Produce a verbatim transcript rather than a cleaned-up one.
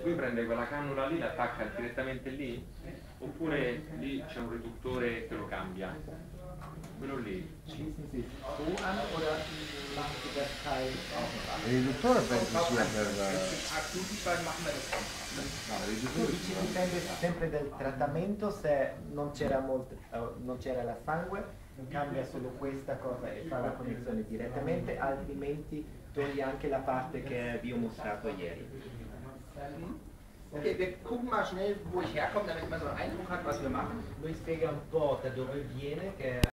lui prende quella cannula lì, l'attacca direttamente lì, oppure lì c'è un riduttore che lo cambia? Quello lì. Schließen Sie es so an oder machen Sie das Teil auch noch an? Il riduttore penso sia per... No, dice dipende sempre dal trattamento, se non c'era molto, non c'era la sangue, cambia solo questa cosa e fa la connessione direttamente, altrimenti toglie anche la parte che vi ho mostrato ieri. Okay, wir gucken mal schnell, wo ich herkomme, damit man so einen Eindruck hat, was wir machen. Lui spiega un po' da dove viene, che